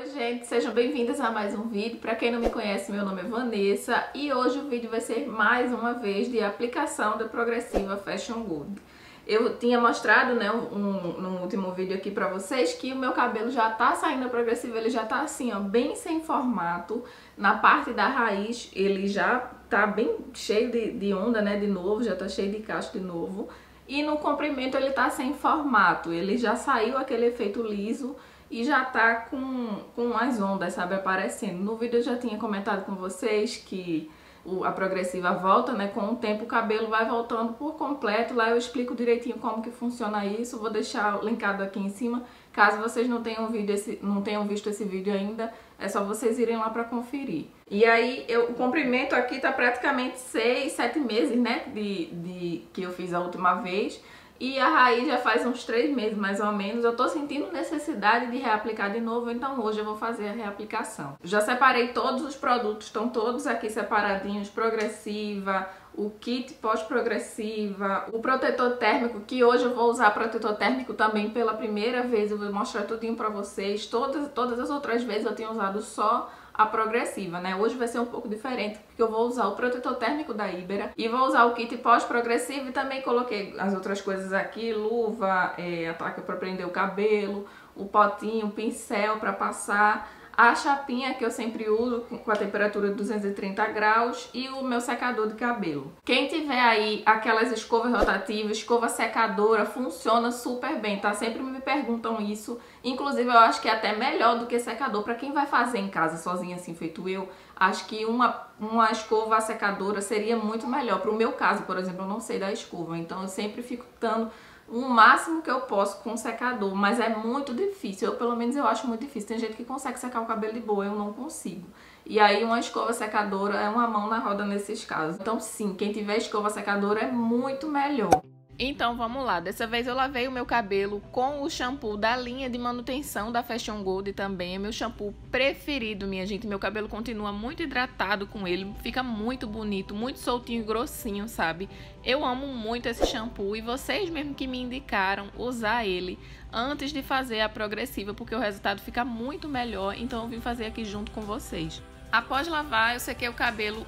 Oi gente, sejam bem-vindas a mais um vídeo. Para quem não me conhece, meu nome é Vanessa e hoje o vídeo vai ser mais uma vez de aplicação da Progressiva Fashion Good. Eu tinha mostrado, né, no último vídeo aqui pra vocês que o meu cabelo já tá saindo da Progressiva, ele já tá assim, ó, bem sem formato. Na parte da raiz ele já tá bem cheio de onda, né, de novo, já tá cheio de cacho de novo. E no comprimento ele tá sem formato, ele já saiu aquele efeito liso e já tá com as ondas, sabe, aparecendo. No vídeo eu já tinha comentado com vocês que a Progressiva volta, né, com o tempo o cabelo vai voltando por completo. Lá eu explico direitinho como que funciona isso, vou deixar linkado aqui em cima. Caso vocês não tenham visto esse vídeo ainda, é só vocês irem lá pra conferir. E aí, o comprimento aqui tá praticamente 6, 7 meses, né, que eu fiz a última vez. E a raiz já faz uns 3 meses mais ou menos. Eu tô sentindo necessidade de reaplicar de novo, então hoje eu vou fazer a reaplicação. Já separei todos os produtos, estão todos aqui separadinhos. Progressiva, o kit pós-progressiva, o protetor térmico, que hoje eu vou usar protetor térmico também pela primeira vez. Eu vou mostrar tudinho pra vocês. Todas as outras vezes eu tinha usado só a Progressiva, né? Hoje vai ser um pouco diferente, porque eu vou usar o protetor térmico da Ibera e vou usar o kit pós-progressivo e também coloquei as outras coisas aqui, luva, a taca para prender o cabelo, o potinho, o pincel para passar, a chapinha que eu sempre uso com a temperatura de 230 graus e o meu secador de cabelo. Quem tiver aí aquelas escovas rotativas, escova secadora, funciona super bem, tá? Sempre me perguntam isso. Inclusive eu acho que é até melhor do que secador. Pra quem vai fazer em casa sozinha assim, feito eu, acho que uma escova secadora seria muito melhor. Pro meu caso, por exemplo, eu não sei da escova, então eu sempre fico dando o máximo que eu posso com o secador, mas é muito difícil, pelo menos eu acho muito difícil. Tem gente que consegue secar o cabelo de boa, eu não consigo. E aí uma escova secadora é uma mão na roda nesses casos. Então sim, quem tiver escova secadora é muito melhor. Então vamos lá, dessa vez eu lavei o meu cabelo com o shampoo da linha de manutenção da Fashion Good também. É meu shampoo preferido, minha gente. Meu cabelo continua muito hidratado com ele, fica muito bonito, muito soltinho e grossinho, sabe? Eu amo muito esse shampoo e vocês mesmo que me indicaram usar ele antes de fazer a Progressiva, porque o resultado fica muito melhor, então eu vim fazer aqui junto com vocês. Após lavar, eu sequei o cabelo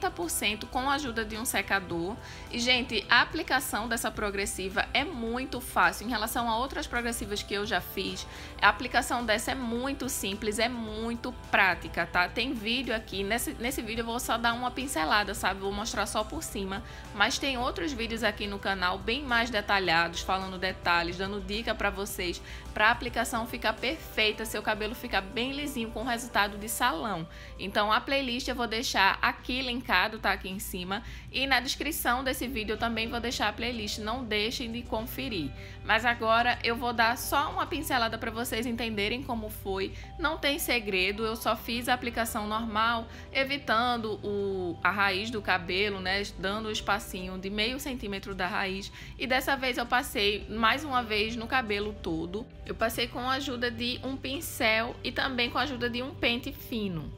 80% com a ajuda de um secador. E, gente, a aplicação dessa Progressiva é muito fácil. Em relação a outras progressivas que eu já fiz, a aplicação dessa é muito simples, é muito prática, tá? Tem vídeo aqui, nesse vídeo eu vou só dar uma pincelada, sabe? Vou mostrar só por cima. Mas tem outros vídeos aqui no canal bem mais detalhados, falando detalhes, dando dica pra vocês, pra aplicação ficar perfeita, seu cabelo ficar bem lisinho, com resultado de salão. Então a playlist eu vou deixar aqui linkado, tá, aqui em cima, e na descrição desse vídeo eu também vou deixar a playlist, não deixem de conferir. Mas agora eu vou dar só uma pincelada para vocês entenderem como foi. Não tem segredo, eu só fiz a aplicação normal, evitando a raiz do cabelo, né, dando o espacinho de meio centímetro da raiz. E dessa vez eu passei mais uma vez no cabelo todo. Eu passei com a ajuda de um pincel e também com a ajuda de um pente fino.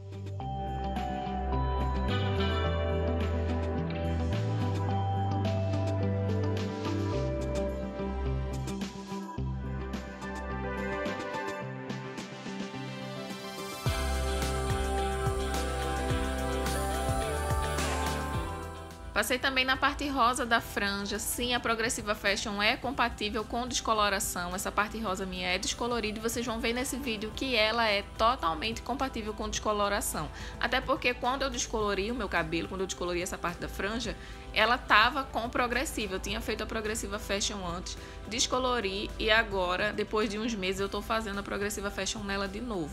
Passei também na parte rosa da franja. Sim, a Progressiva Fashion é compatível com descoloração. Essa parte rosa minha é descolorida e vocês vão ver nesse vídeo que ela é totalmente compatível com descoloração. Até porque quando eu descolori o meu cabelo, quando eu descolori essa parte da franja, ela tava com Progressiva. Eu tinha feito a Progressiva Fashion antes, descolori e agora, depois de uns meses, eu tô fazendo a Progressiva Fashion nela de novo.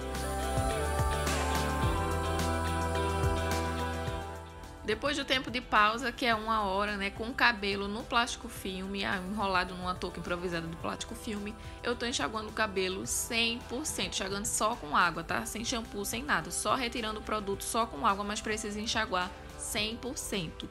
Depois do tempo de pausa, que é 1 hora, né, com o cabelo no plástico filme, enrolado numa touca improvisada do plástico filme, eu tô enxaguando o cabelo 100%, enxaguando só com água, tá? Sem shampoo, sem nada, só retirando o produto só com água, mas precisa enxaguar 100%.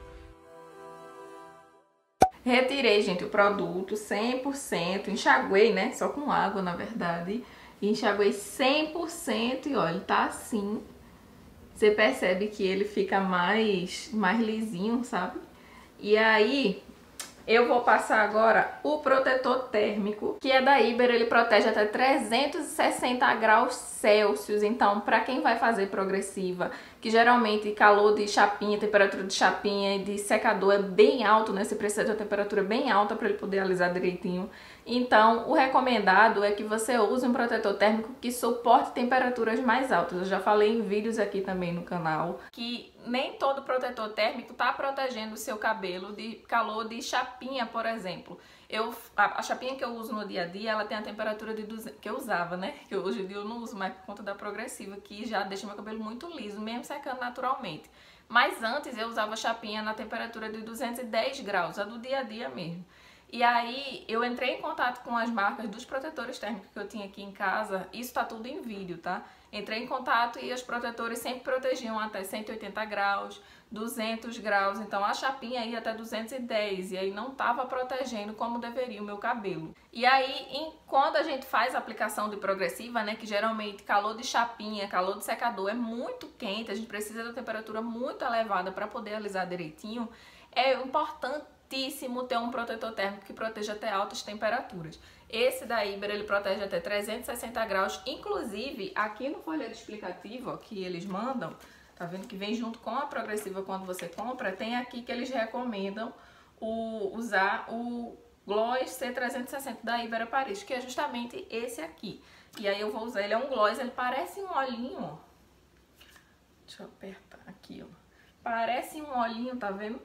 Retirei, gente, o produto 100%, enxaguei, né, só com água, na verdade, e enxaguei 100% e olha, ele tá assim. Você percebe que ele fica mais lisinho, sabe? E aí, Eu vou passar agora o protetor térmico, que é da Iber, ele protege até 360 graus Celsius. Então, para quem vai fazer progressiva, que geralmente calor de chapinha, temperatura de chapinha e de secador é bem alto, né? Você precisa de uma temperatura bem alta para ele poder alisar direitinho. Então, o recomendado é que você use um protetor térmico que suporte temperaturas mais altas. Eu já falei em vídeos aqui também no canal que nem todo protetor térmico está protegendo o seu cabelo de calor de chapinha, por exemplo. A chapinha que eu uso no dia a dia, ela tem a temperatura de 200, que eu usava, né? Que hoje em dia eu não uso mais por conta da progressiva, que já deixa meu cabelo muito liso, mesmo secando naturalmente. Mas antes eu usava chapinha na temperatura de 210 graus, a do dia a dia mesmo. E aí eu entrei em contato com as marcas dos protetores térmicos que eu tinha aqui em casa. Isso tá tudo em vídeo, tá? Entrei em contato e os protetores sempre protegiam até 180 graus, 200 graus. Então a chapinha ia até 210 e aí não tava protegendo como deveria o meu cabelo. E aí quando a gente faz a aplicação de progressiva, né, que geralmente calor de chapinha, calor de secador é muito quente, a gente precisa de uma temperatura muito elevada para poder alisar direitinho, é importante ter um protetor térmico que proteja até altas temperaturas. Esse da Iber, ele protege até 360 graus, inclusive aqui no folheto explicativo, ó, que eles mandam, tá vendo que vem junto com a progressiva quando você compra, tem aqui que eles recomendam usar o Gloss C360 da Iber Paris, que é justamente esse aqui. E aí eu vou usar, ele é um gloss, ele parece um olhinho, ó. Deixa eu apertar aqui, ó. Parece um olhinho, tá vendo?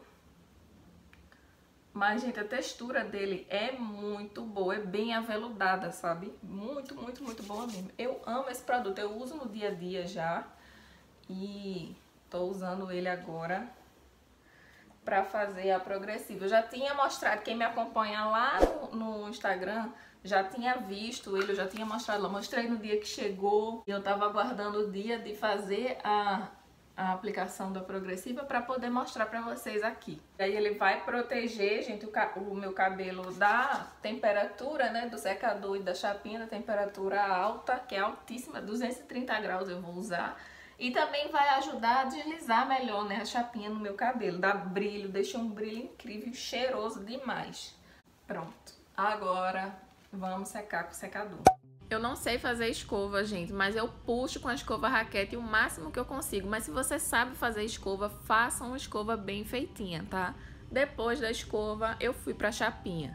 Mas, gente, a textura dele é muito boa, é bem aveludada, sabe? Muito, muito, muito boa mesmo. Eu amo esse produto, eu uso no dia a dia já. E tô usando ele agora pra fazer a progressiva. Eu já tinha mostrado, quem me acompanha lá no Instagram já tinha visto ele, eu já tinha mostrado lá. Mostrei no dia que chegou e eu tava aguardando o dia de fazer a aplicação da progressiva para poder mostrar para vocês aqui. Aí ele vai proteger, gente, o meu cabelo da temperatura, né, do secador e da chapinha, da temperatura alta, que é altíssima, 230 graus eu vou usar. E também vai ajudar a deslizar melhor, né, a chapinha no meu cabelo, dá brilho, deixa um brilho incrível, cheiroso demais. Pronto, agora vamos secar com o secador. Eu não sei fazer escova, gente, mas eu puxo com a escova raquete o máximo que eu consigo. Mas se você sabe fazer escova, faça uma escova bem feitinha, tá? Depois da escova, eu fui pra chapinha.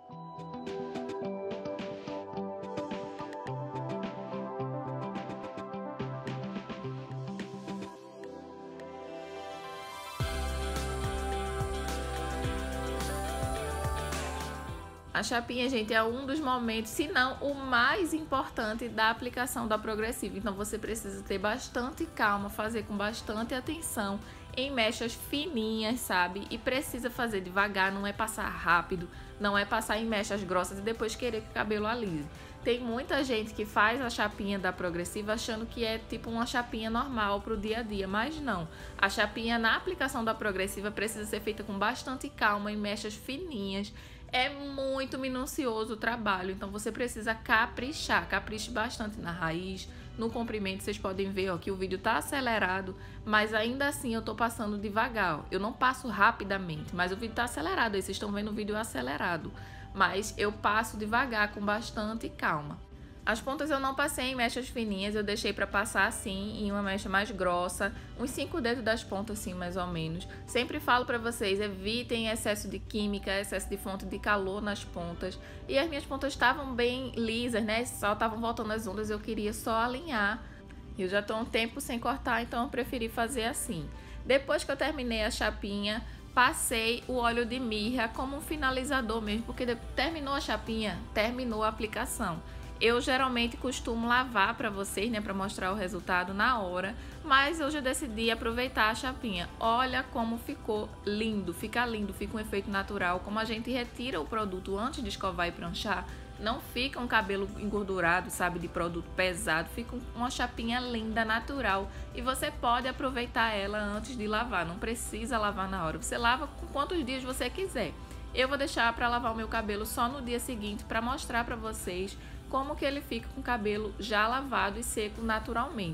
A chapinha, gente, é um dos momentos, se não o mais importante da aplicação da progressiva. Então você precisa ter bastante calma, fazer com bastante atenção, em mechas fininhas, sabe? E precisa fazer devagar, não é passar rápido, não é passar em mechas grossas e depois querer que o cabelo alise. Tem muita gente que faz a chapinha da progressiva achando que é tipo uma chapinha normal pro dia a dia, mas não. A chapinha na aplicação da progressiva precisa ser feita com bastante calma, em mechas fininhas. É muito minucioso o trabalho, então você precisa caprichar, capriche bastante na raiz, no comprimento. Vocês podem ver, ó, que o vídeo tá acelerado, mas ainda assim eu tô passando devagar, ó. Eu não passo rapidamente, mas o vídeo tá acelerado, aí vocês estão vendo o vídeo acelerado, mas eu passo devagar, com bastante calma. As pontas eu não passei em mechas fininhas, eu deixei pra passar assim, em uma mecha mais grossa, uns 5 dedos das pontas assim, mais ou menos. Sempre falo pra vocês, evitem excesso de química, excesso de fonte de calor nas pontas. E as minhas pontas estavam bem lisas, né, só estavam voltando as ondas, eu queria só alinhar. Eu já tô um tempo sem cortar, então eu preferi fazer assim. Depois que eu terminei a chapinha, passei o óleo de mirra como um finalizador mesmo, porque terminou a chapinha, terminou a aplicação. Eu geralmente costumo lavar para vocês, né, para mostrar o resultado na hora, mas hoje eu decidi aproveitar a chapinha. Olha como ficou lindo, fica um efeito natural. Como a gente retira o produto antes de escovar e pranchar, não fica um cabelo engordurado, sabe, de produto pesado, fica uma chapinha linda, natural. E você pode aproveitar ela antes de lavar, não precisa lavar na hora. Você lava com quantos dias você quiser. Eu vou deixar para lavar o meu cabelo só no dia seguinte para mostrar para vocês como que ele fica com o cabelo já lavado e seco naturalmente.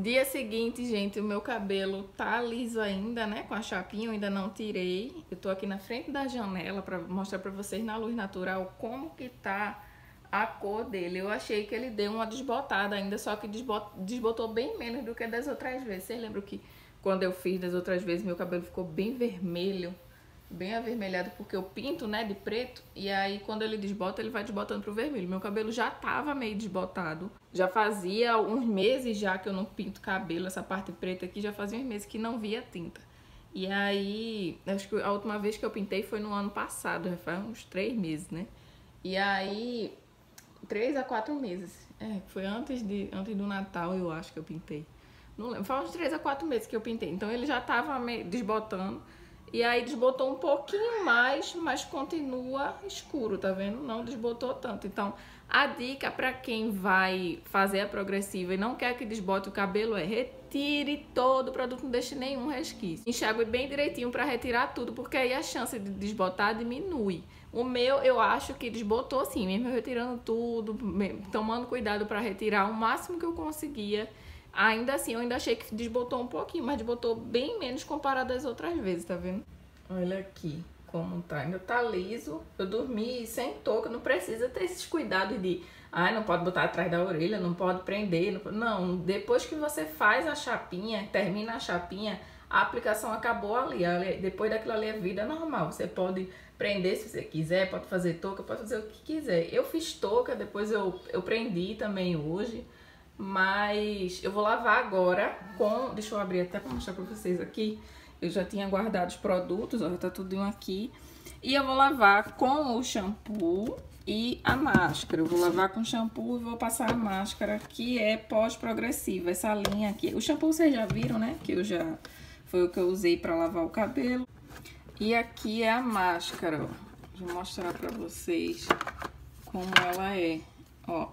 Dia seguinte, gente, o meu cabelo tá liso ainda, né? Com a chapinha, eu ainda não tirei. Eu tô aqui na frente da janela pra mostrar pra vocês na luz natural como que tá a cor dele. Eu achei que ele deu uma desbotada ainda, só que desbotou bem menos do que das outras vezes. Vocês lembram que quando eu fiz das outras vezes, meu cabelo ficou bem vermelho, bem avermelhado, porque eu pinto, né, de preto, e aí quando ele desbota, ele vai desbotando pro vermelho. Meu cabelo já tava meio desbotado, já fazia uns meses já que eu não pinto cabelo, essa parte preta aqui, já fazia uns meses que não via tinta. E aí, acho que a última vez que eu pintei foi no ano passado, já faz uns 3 meses, né? E aí, 3 a 4 meses, foi antes do Natal, eu acho que eu pintei. Não lembro, faz uns 3 a 4 meses que eu pintei, então ele já tava meio desbotando. E aí desbotou um pouquinho mais, mas continua escuro, tá vendo? Não desbotou tanto. Então, a dica para quem vai fazer a progressiva e não quer que desbote o cabelo é retire todo o produto, não deixe nenhum resquício. Enxague bem direitinho para retirar tudo, porque aí a chance de desbotar diminui. O meu, eu acho que desbotou sim, mesmo eu retirando tudo, tomando cuidado para retirar o máximo que eu conseguia. Ainda assim, eu ainda achei que desbotou um pouquinho, mas desbotou bem menos comparado às outras vezes, tá vendo? Olha aqui como tá, ainda tá liso. Eu dormi sem touca, não precisa ter esses cuidados de... Ai, não pode botar atrás da orelha, não pode prender. Não, depois que você faz a chapinha, termina a chapinha, a aplicação acabou ali. Depois daquilo ali é vida normal. Você pode prender se você quiser, pode fazer touca, pode fazer o que quiser. Eu fiz touca, depois eu prendi também hoje. Mas eu vou lavar agora com... Deixa eu abrir até pra mostrar pra vocês aqui. Eu já tinha guardado os produtos, ó, tá tudo aqui. E eu vou lavar com o shampoo e a máscara. Eu vou lavar com o shampoo e vou passar a máscara, que é pós-progressiva. Essa linha aqui. O shampoo vocês já viram, né? Que eu já... Foi o que eu usei pra lavar o cabelo. E aqui é a máscara, ó. Vou mostrar pra vocês como ela é. Ó,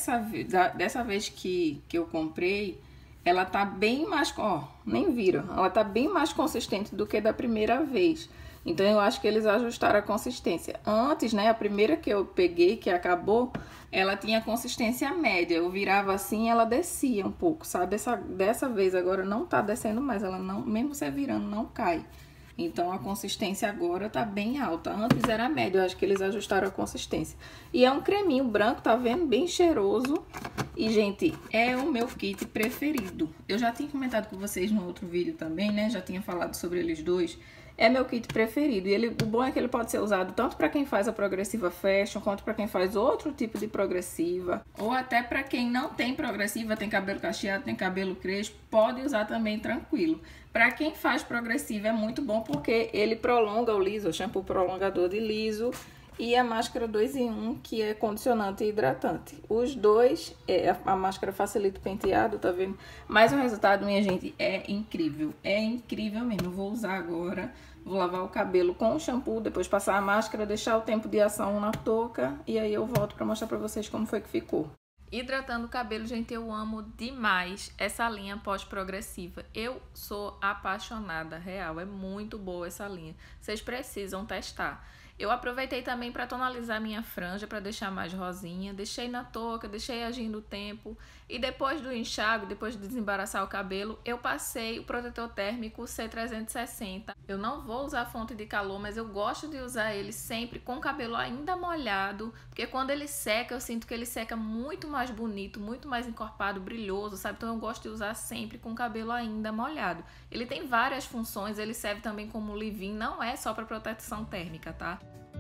dessa vez que eu comprei, ela tá bem mais, ó, nem viram, ela tá bem mais consistente do que da primeira vez. Então eu acho que eles ajustaram a consistência. Antes, né, a primeira que eu peguei, que acabou, ela tinha consistência média. Eu virava assim, ela descia um pouco, sabe? Dessa vez agora não tá descendo mais, ela não, mesmo você virando, não cai. Então, a consistência agora tá bem alta. Antes era média, eu acho que eles ajustaram a consistência. E é um creminho branco, tá vendo? Bem cheiroso. E, gente, é o meu kit preferido. Eu já tinha comentado com vocês no outro vídeo também, né? Já tinha falado sobre eles dois. É meu kit preferido. E o bom é que ele pode ser usado tanto para quem faz a progressiva fashion, quanto para quem faz outro tipo de progressiva. Ou até para quem não tem progressiva, tem cabelo cacheado, tem cabelo crespo, pode usar também tranquilo. Para quem faz progressiva é muito bom porque ele prolonga o liso, o shampoo prolongador de liso e a máscara 2 em 1, que é condicionante e hidratante. Os dois, a máscara facilita o penteado, tá vendo? Mas o resultado, minha gente, é incrível mesmo. Eu vou usar agora, vou lavar o cabelo com o shampoo, depois passar a máscara, deixar o tempo de ação na touca e aí eu volto pra mostrar pra vocês como foi que ficou. Hidratando o cabelo, gente, eu amo demais essa linha pós-progressiva. Eu sou apaixonada, real, é muito boa essa linha. Vocês precisam testar. Eu aproveitei também para tonalizar minha franja, para deixar mais rosinha. Deixei na touca, deixei agindo o tempo. E depois do enxágue, depois de desembaraçar o cabelo, eu passei o protetor térmico C360. Eu não vou usar fonte de calor, mas eu gosto de usar ele sempre com o cabelo ainda molhado. Porque quando ele seca, eu sinto que ele seca muito mais bonito, muito mais encorpado, brilhoso, sabe? Então eu gosto de usar sempre com o cabelo ainda molhado. Ele tem várias funções, ele serve também como leave-in, não é só para proteção térmica, tá?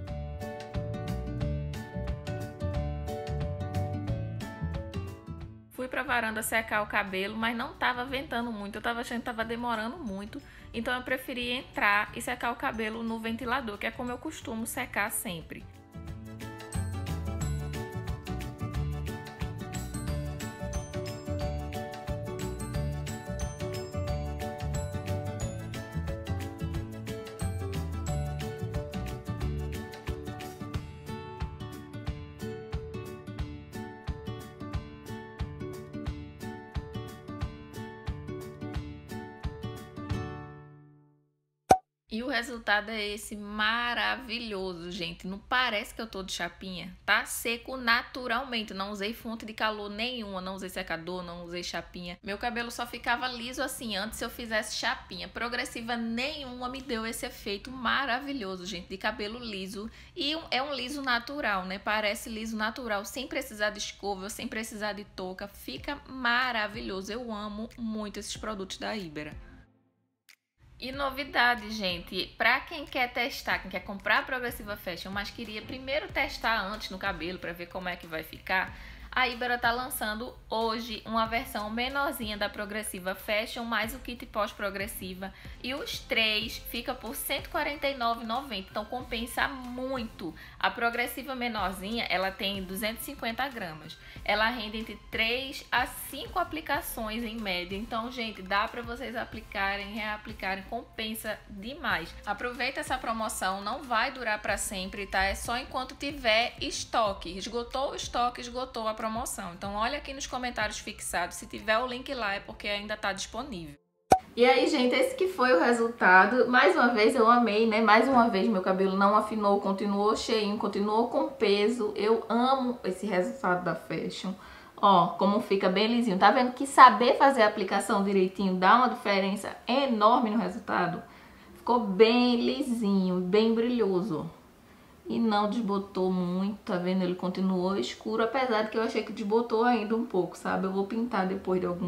Fui pra varanda secar o cabelo, mas não tava ventando muito, eu tava achando que tava demorando muito, então eu preferi entrar e secar o cabelo no ventilador, que é como eu costumo secar sempre. E o resultado é esse maravilhoso, gente. Não parece que eu tô de chapinha. Tá seco naturalmente. Não usei fonte de calor nenhuma, não usei secador, não usei chapinha. Meu cabelo só ficava liso assim antes se eu fizesse chapinha. Progressiva nenhuma me deu esse efeito maravilhoso, gente, de cabelo liso. E é um liso natural, né? Parece liso natural, sem precisar de escova, sem precisar de touca. Fica maravilhoso. Eu amo muito esses produtos da Ibera. E novidade, gente, pra quem quer testar, quem quer comprar a Progressiva Fashion, mas queria primeiro testar antes no cabelo pra ver como é que vai ficar, a Ibera tá lançando hoje uma versão menorzinha da Progressiva Fashion, mais o kit pós-progressiva, e os três fica por R$ 149,90, então compensa muito. A Progressiva menorzinha, ela tem 250 gramas, ela rende entre 3 a 5 aplicações em média, então, gente, dá pra vocês aplicarem, reaplicarem, compensa demais. Aproveita essa promoção, não vai durar pra sempre, tá? É só enquanto tiver estoque. Esgotou o estoque, esgotou a promoção. Então olha aqui nos comentários fixados, se tiver o link lá é porque ainda tá disponível. E aí, gente, esse que foi o resultado. Mais uma vez eu amei, né? Mais uma vez meu cabelo não afinou, continuou cheinho, continuou com peso. Eu amo esse resultado da Fashion. Ó, como fica bem lisinho. Tá vendo que saber fazer a aplicação direitinho dá uma diferença enorme no resultado? Ficou bem lisinho, bem brilhoso. E não desbotou muito, tá vendo? Ele continuou escuro, apesar de que eu achei que desbotou ainda um pouco, sabe? Eu vou pintar depois de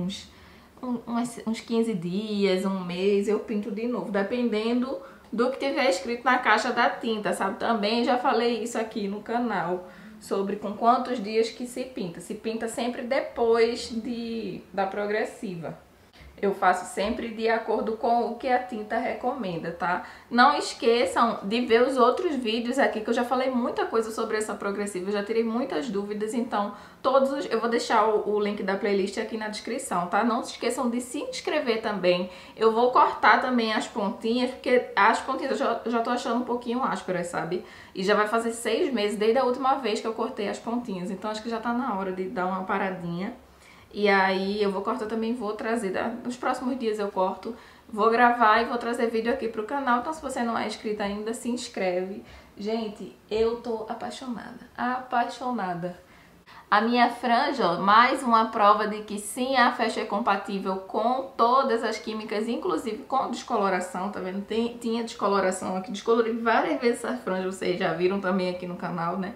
uns 15 dias, um mês, eu pinto de novo, dependendo do que tiver escrito na caixa da tinta, sabe? Também já falei isso aqui no canal, sobre com quantos dias que se pinta. Se pinta sempre depois da progressiva. Eu faço sempre de acordo com o que a tinta recomenda, tá? Não esqueçam de ver os outros vídeos aqui, que eu já falei muita coisa sobre essa progressiva, eu já tirei muitas dúvidas, então eu vou deixar o link da playlist aqui na descrição, tá? Não se esqueçam de se inscrever também. Eu vou cortar também as pontinhas, porque as pontinhas eu já tô achando um pouquinho ásperas, sabe? E já vai fazer 6 meses desde a última vez que eu cortei as pontinhas, então acho que já tá na hora de dar uma paradinha. E aí eu vou cortar também, vou trazer, nos próximos dias eu corto, vou gravar e vou trazer vídeo aqui pro canal. Então se você não é inscrito ainda, se inscreve. Gente, eu tô apaixonada, apaixonada. A minha franja, ó, mais uma prova de que sim, a Fashion é compatível com todas as químicas, inclusive com descoloração, tá vendo? Tinha descoloração aqui, descolori várias vezes essa franja, vocês já viram também aqui no canal, né?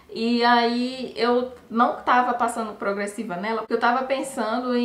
E aí eu não tava passando progressiva nela, porque eu tava pensando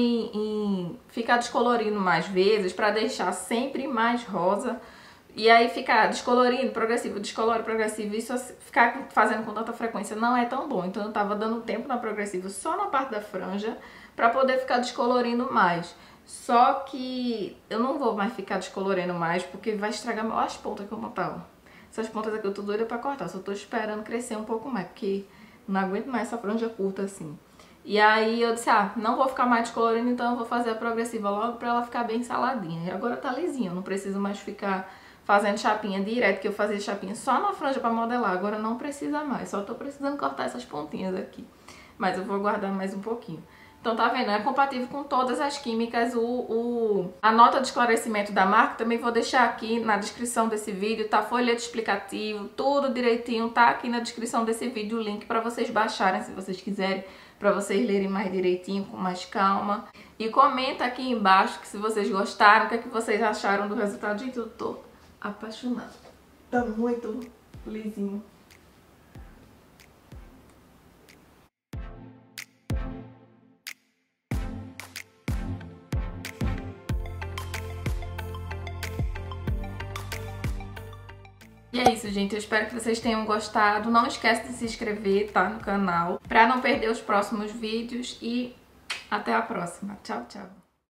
em ficar descolorindo mais vezes pra deixar sempre mais rosa. E aí ficar descolorindo, progressivo, descolore, progressivo, isso ficar fazendo com tanta frequência não é tão bom. Então eu tava dando tempo na progressiva só na parte da franja pra poder ficar descolorindo mais. Só que eu não vou mais ficar descolorindo mais porque vai estragar as pontas que eu botava. Essas pontas aqui eu tô doida pra cortar, só tô esperando crescer um pouco mais, porque não aguento mais essa franja curta assim. E aí eu disse, não vou ficar mais descolorindo, então eu vou fazer a progressiva logo pra ela ficar bem saladinha. E agora tá lisinha, eu não preciso mais ficar fazendo chapinha direto, que eu fazia chapinha só na franja pra modelar. Agora não precisa mais, só tô precisando cortar essas pontinhas aqui. Mas eu vou guardar mais um pouquinho. Então tá vendo, é compatível com todas as químicas. A nota de esclarecimento da marca também vou deixar aqui na descrição desse vídeo, tá? Folheto explicativo, tudo direitinho, tá aqui na descrição desse vídeo o link pra vocês baixarem, se vocês quiserem, pra vocês lerem mais direitinho, com mais calma. E comenta aqui embaixo que se vocês gostaram, o que é que vocês acharam do resultado. Gente, eu tô apaixonada. Tá muito lisinho. E é isso, gente. Eu espero que vocês tenham gostado. Não esquece de se inscrever, tá, no canal, pra não perder os próximos vídeos. E até a próxima. Tchau, tchau.